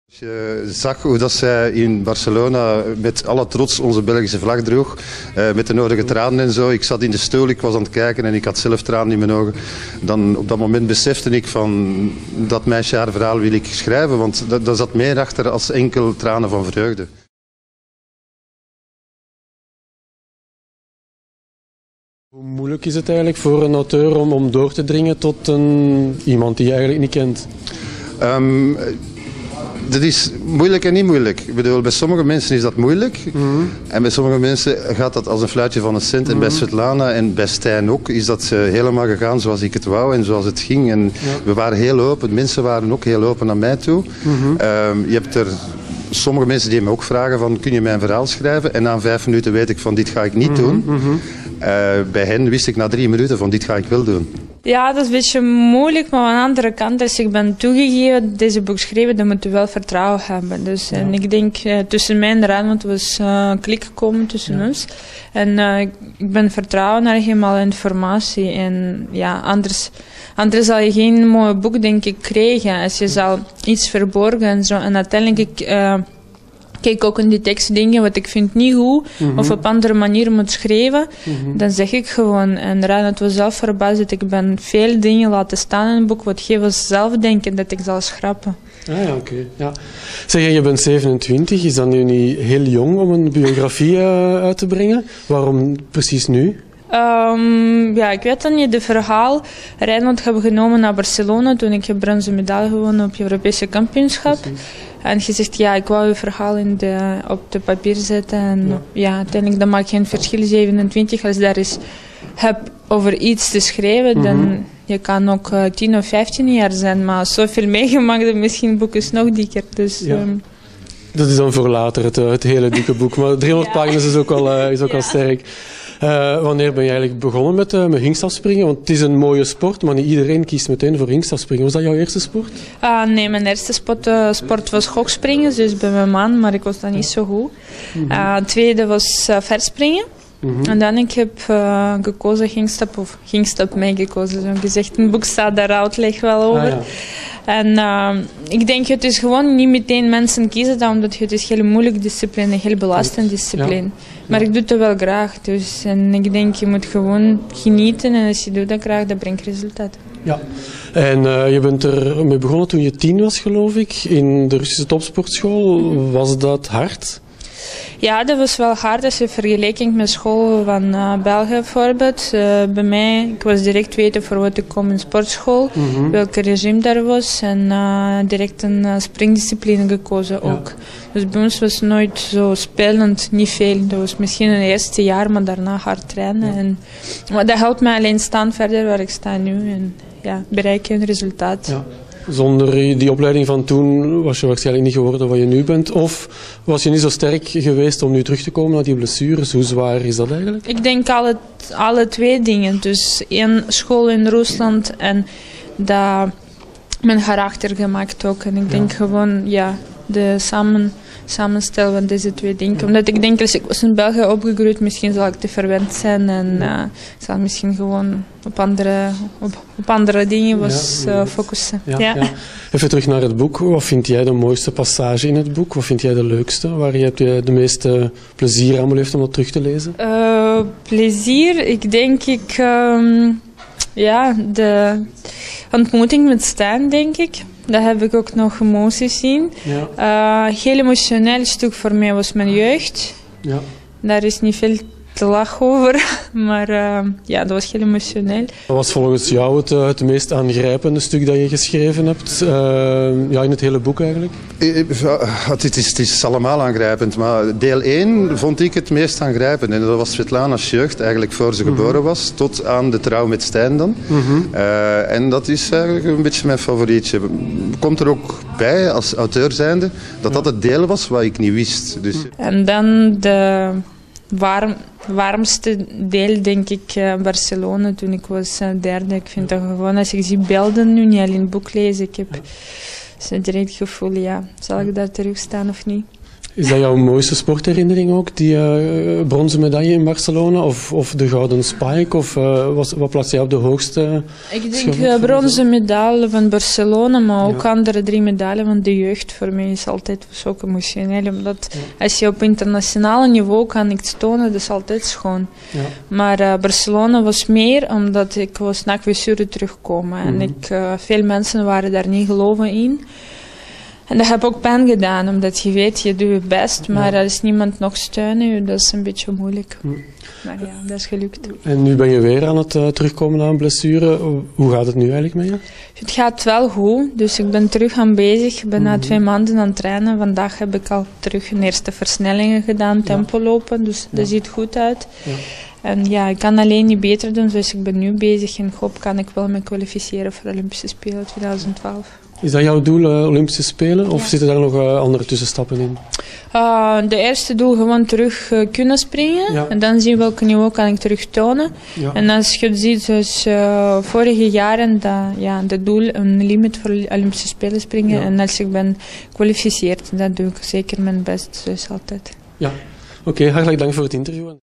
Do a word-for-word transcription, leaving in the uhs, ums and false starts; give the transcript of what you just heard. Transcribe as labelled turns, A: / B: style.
A: Als je zag hoe dat zij in Barcelona met alle trots onze Belgische vlag droeg, uh, met de nodige tranen en zo. Ik zat in de stoel, ik was aan het kijken en ik had zelf tranen in mijn ogen. Dan op dat moment besefte ik van dat meisje haar verhaal wil ik schrijven, want daar zat meer achter als enkel tranen van vreugde.
B: Hoe moeilijk is het eigenlijk voor een auteur om, om door te dringen tot een, iemand die je eigenlijk niet kent?
A: Um, Dat is moeilijk en niet moeilijk. Ik bedoel, bij sommige mensen is dat moeilijk. Mm-hmm. En bij sommige mensen gaat dat als een fluitje van een cent. Mm-hmm. En bij Svetlana en bij Stijn ook is dat uh, helemaal gegaan zoals ik het wou en zoals het ging. En ja. We waren heel open. Mensen waren ook heel open naar mij toe. Mm-hmm. Um, je hebt er sommige mensen die me ook vragen van, kun je mijn verhaal schrijven? En na vijf minuten weet ik van, dit ga ik niet mm-hmm. doen. Mm-hmm. Uh, bij hen wist ik na drie minuten van, dit ga ik wel doen.
C: Ja, dat is een beetje moeilijk, maar aan de andere kant, als ik ben toegegeven deze boek schrijven, dan moet je wel vertrouwen hebben. Dus ja. En ik denk, uh, tussen mij en Rijnmond was uh, een klik gekomen tussen ja. ons. En uh, ik ben vertrouwen naar helemaal informatie. En ja, anders, anders zal je geen mooi boek, denk ik, krijgen. Als je zal iets verborgen en zo. En uiteindelijk, ik... Uh, kijk ook in die tekst dingen wat ik vind niet goed mm-hmm. of op andere manier moet schrijven, mm-hmm. dan zeg ik gewoon. En Reinhard was zelf verbaasd dat ik ben veel dingen laten staan in het boek wat hij was zelf denken dat ik zal schrappen.
B: Ah ja, oké. Okay. Ja. Zeg, je bent zevenentwintig, is dat nu niet heel jong om een biografie uh, uit te brengen? Waarom precies nu?
C: Um, ja, ik weet dan niet. De verhaal. Rijnmond hebben genomen naar Barcelona toen ik heb bronzen medaille gewonnen op het Europese kampioenschap. Precies. En je zegt, ja, ik wou je verhaal in de, op de papier zetten. En ja, ja uiteindelijk dat maakt geen verschil, zevenentwintig. Als daar is heb over iets te schrijven, mm-hmm. dan je kan ook uh, tien of vijftien jaar zijn. Maar zoveel meegemaakt, dat misschien het boek is nog dikker. Dus,
B: ja.
C: um,
B: dat is dan voor later, het, het hele dikke boek. Maar driehonderd ja. pagina's is ook al, uh, is ook ja. al sterk. Uh, wanneer ben je eigenlijk begonnen met, uh, met hingstafspringen? Want het is een mooie sport, maar niet iedereen kiest meteen voor hingstafspringen. Was dat jouw eerste sport?
C: Uh, nee, mijn eerste sport, uh, sport was hoogspringen, dus bij mijn man, maar ik was dan niet zo goed. Mm-hmm. Uh, het tweede was uh, verspringen. Mm-hmm. En dan ik heb uh, gekozen hingstap, of hingstap mij gekozen, zo gezegd. In het boek staat daar uitleg wel over. Ah, ja. En uh, ik denk, het is gewoon niet meteen mensen kiezen dat, omdat het is een heel moeilijke discipline, een heel belastende discipline. Ja. Maar ja. ik doe het wel graag, dus en ik denk, je moet gewoon genieten en als je doet dat graag, dat brengt resultaat.
B: Ja, en uh, je bent er mee begonnen toen je tien was, geloof ik, in de Russische topsportschool. Mm-hmm. Was dat hard?
C: Ja, dat was wel hard als je vergelijking met school van uh, België bijvoorbeeld. Uh, bij mij, ik was direct weten voor wat ik kom in sportschool, mm-hmm. welke regime daar was en uh, direct een uh, springdiscipline gekozen ook. Ja. Dus bij ons was nooit zo spelend, niet veel. Dat was misschien een eerste jaar, maar daarna hard trainen. Ja. En, maar dat helpt mij alleen staan verder waar ik sta nu en ja, bereik een resultaat. Ja.
B: Zonder die opleiding van toen was je waarschijnlijk niet geworden wat je nu bent. Of was je niet zo sterk geweest om nu terug te komen naar die blessures? Hoe zwaar is dat eigenlijk?
C: Ik denk alle, alle twee dingen. Dus één school in Rusland en dat mijn karakter gemaakt ook. En ik denk ja. gewoon, ja, de samen, samenstel van deze twee dingen. Ja. Omdat ik denk, als ik was in België opgegroeid, misschien zal ik te verwend zijn. En ja. uh, ik zal misschien gewoon op andere, op, op andere dingen was, ja, uh, focussen.
B: Ja, ja. Ja. Even terug naar het boek. Wat vind jij de mooiste passage in het boek? Wat vind jij de leukste? Waar je de meeste plezier aan beleefd om dat terug te lezen?
C: Uh, plezier? Ik denk ik... Um, ja, de ontmoeting met Stijn, denk ik. Daar heb ik ook nog emoties in. Ja. Uh, heel emotioneel stuk voor mij was mijn jeugd. Ja. Daar is niet veel te lachen over, maar uh, ja, dat was heel emotioneel.
B: Wat was volgens jou het, het meest aangrijpende stuk dat je geschreven hebt? Uh, ja, in het hele boek eigenlijk?
A: Het is, het is allemaal aangrijpend, maar deel één vond ik het meest aangrijpend. En dat was Svetlana's jeugd, eigenlijk voor ze mm-hmm. geboren was, tot aan de trouw met Stijn dan. Mm-hmm. Uh, en dat is eigenlijk een beetje mijn favorietje. Komt er ook bij, als auteur zijnde, dat ja. dat het deel was wat ik niet wist. Dus...
C: En dan de... Warm, warmste deel, denk ik, uh, Barcelona, toen ik was uh, derde. Ik vind dat gewoon, als ik zie beelden nu, niet alleen in het boek lezen, ik heb ja. direct het gevoel, ja, zal ik daar terug staan of niet?
B: Is dat jouw mooiste sportherinnering ook, die uh, bronzen medaille in Barcelona? Of, of de gouden spike? Of uh, was, wat plaats jij op de hoogste?
C: Ik denk uh, bronzen medaille van Barcelona, maar ook ja. andere drie medailles van de jeugd. Voor mij is altijd zo emotioneel. Omdat ja. als je op internationaal niveau kan iets tonen, dat is altijd schoon. Ja. Maar uh, Barcelona was meer omdat ik was na blessure terugkomen. Mm-hmm. En ik, uh, veel mensen waren daar niet geloven in. En dat heb ook pijn gedaan, omdat je weet, je doet je best, maar ja. er is niemand nog steunen, dat is een beetje moeilijk. Mm. Maar ja, dat is gelukt.
B: En nu ben je weer aan het uh, terugkomen na een blessure. Hoe gaat het nu eigenlijk met je?
C: Het gaat wel goed, dus ik ben terug aan bezig. Ik ben mm-hmm. na twee maanden aan het trainen. Vandaag heb ik al terug een eerste versnellingen gedaan, tempo lopen, dus ja. dat ziet goed uit. Ja. En ja, ik kan alleen niet beter doen, dus ik ben nu bezig en ik hoop kan ik wel me kwalificeren voor de Olympische Spelen twintig twaalf.
B: Is dat jouw doel, uh, Olympische Spelen, of ja. zitten daar nog uh, andere tussenstappen in?
C: Uh, de eerste doel gewoon terug uh, kunnen springen ja. en dan zien welke niveau kan ik terug tonen. Ja. En als je ziet, dus uh, vorige jaren, dat, ja, de doel een limiet voor de Olympische Spelen springen ja. en als ik ben gekwalificeerd, dan doe ik zeker mijn best, dus altijd.
B: Ja, oké, okay, hartelijk dank voor het interview.